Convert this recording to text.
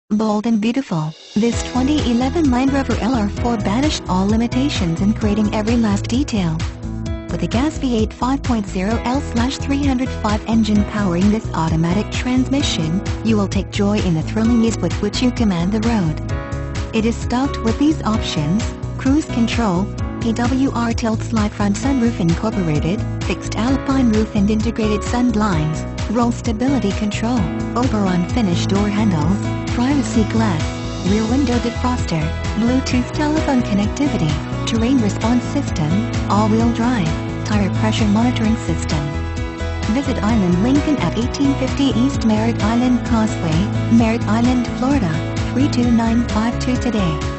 Bold and beautiful, this 2011 Land Rover LR4 banished all limitations in creating every last detail. With a gas V8 5.0L/305 engine powering this automatic transmission, you will take joy in the thrilling ease with which you command the road. It is stocked with these options: cruise control, PWR tilt slide front sunroof incorporated, fixed alpine roof and integrated sun blinds, roll stability control, Oberon finished door handles, privacy glass, rear window defroster, Bluetooth telephone connectivity, terrain response system, all-wheel drive, tire pressure monitoring system. Visit Island Lincoln at 1850 East Merritt Island Causeway, Merritt Island, Florida, 32952 today.